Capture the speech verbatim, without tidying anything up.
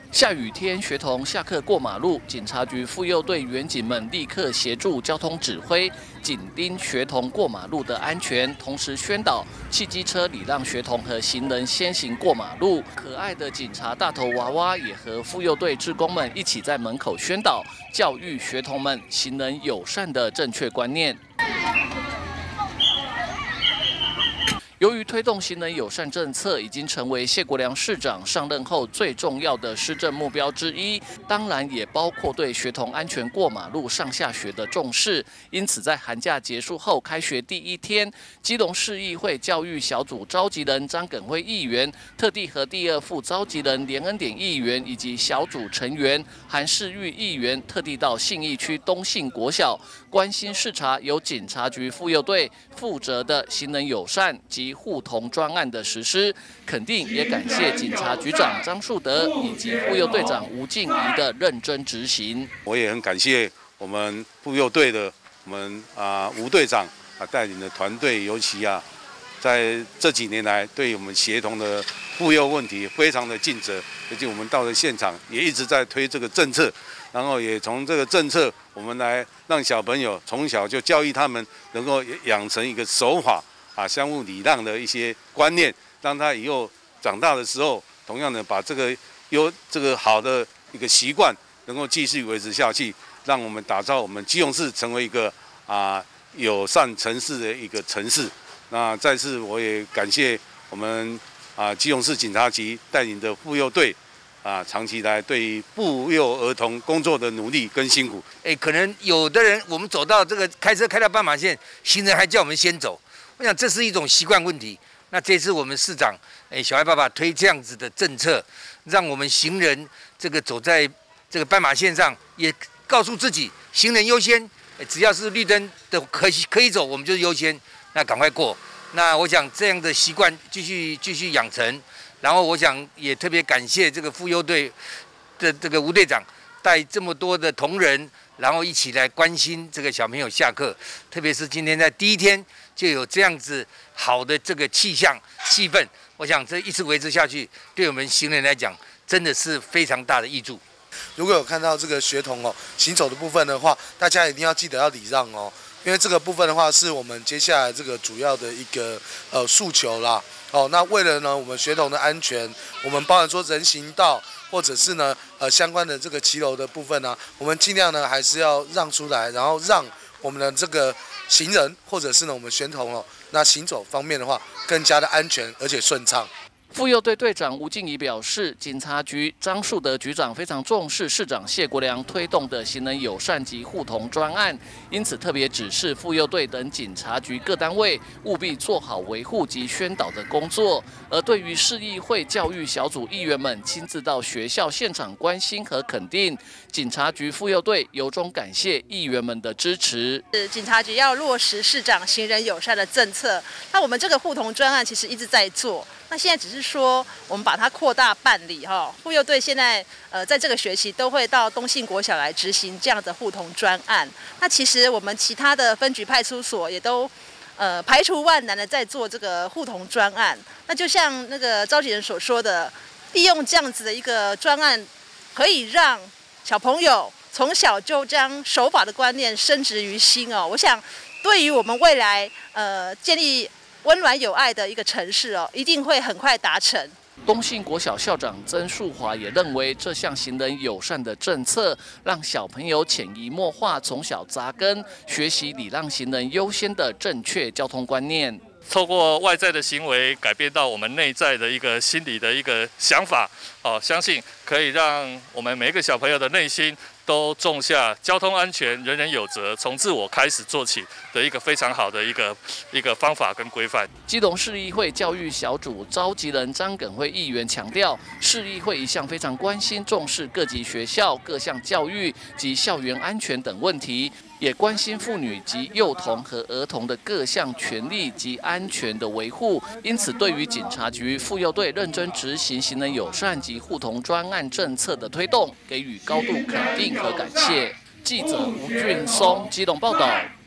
下雨天，学童下课过马路，警察局妇幼队员警们立刻协助交通指挥，紧盯学童过马路的安全，同时宣导汽机车礼让学童和行人先行过马路。可爱的警察大头娃娃也和妇幼队志工们一起在门口宣导，教育学童们行人友善的正确观念。 由于推动行人友善政策已经成为谢国良市长上任后最重要的施政目标之一，当然也包括对学童安全过马路上下学的重视。因此，在寒假结束后开学第一天，基隆市议会教育小组召集人张耿辉议员特地和第二副召集人连恩典议员以及小组成员韩世玉议员特地到信义区东信国小关心视察由警察局妇幼队负责的行人友善及 互同专案的实施，肯定也感谢警察局长张树德以及妇幼队长吴静怡的认真执行。 我也很感谢我们妇幼队的我们啊吴队长啊带领的团队，尤其啊在这几年来对我们协同的妇幼问题非常的尽责，而且我们到了现场也一直在推这个政策，然后也从这个政策我们来让小朋友从小就教育他们能够养成一个守法 啊，相互礼让的一些观念，让他以后长大的时候，同样的把这个优这个好的一个习惯能够继续维持下去，让我们打造我们基隆市成为一个啊友善城市的一个城市。那再次我也感谢我们啊基隆市警察局带领的妇幼队 啊，长期以来对妇幼儿童工作的努力跟辛苦， 哎，可能有的人我们走到这个开车开到斑马线，行人还叫我们先走，我想这是一种习惯问题。那这次我们市长哎小孩爸爸推这样子的政策，让我们行人这个走在这个斑马线上，也告诉自己行人优先，只要是绿灯的可以可以走，我们就是优先，那赶快过。那我想这样的习惯继续继续养成。 然后我想也特别感谢这个妇幼队的这个吴队长带这么多的同仁，然后一起来关心这个小朋友下课，特别是今天在第一天就有这样子好的这个气象气氛，我想这一直维持下去，对我们行人来讲真的是非常大的益处。 如果有看到这个学童哦行走的部分的话，大家一定要记得要礼让哦，因为这个部分的话是我们接下来这个主要的一个呃诉求啦。 哦，那为了呢，我们学童的安全，我们包含说人行道，或者是呢，呃，相关的这个骑楼的部分呢，我们尽量呢还是要让出来，然后让我们的这个行人，或者是呢我们学童哦，那行走方面的话，更加的安全而且顺畅。 妇幼队队长吴静怡表示，警察局张树德局长非常重视市长谢国良推动的行人友善及互同专案，因此特别指示妇幼队等警察局各单位务必做好维护及宣导的工作。而对于市议会教育小组议员们亲自到学校现场关心和肯定，警察局妇幼队由衷感谢议员们的支持。 警察局要落实市长行人友善的政策，那我们这个互同专案其实一直在做。 那现在只是说，我们把它扩大办理哈。妇幼队现在呃，在这个学期都会到东信国小来执行这样的互同专案。那其实我们其他的分局派出所也都呃排除万难的在做这个互同专案。那就像那个召集人所说的，利用这样子的一个专案，可以让小朋友从小就将守法的观念深植于心哦。我想，对于我们未来呃建立 温暖有爱的一个城市哦，一定会很快达成。 东信国小校长曾树华也认为，这项行人友善的政策，让小朋友潜移默化，从小扎根，学习礼让行人优先的正确交通观念。 透过外在的行为改变到我们内在的一个心理的一个想法，哦，相信可以让我们每一个小朋友的内心都种下交通安全人人有责，从自我开始做起的一个非常好的一个一个方法跟规范。 基隆市议会教育小组召集人张耿辉议员强调，市议会一向非常关心重视各级学校各项教育及校园安全等问题。 也关心妇女及幼童和儿童的各项权利及安全的维护，因此对于警察局妇幼队认真执行行人友善及互同专案政策的推动，给予高度肯定和感谢。记者吴俊松基隆报道。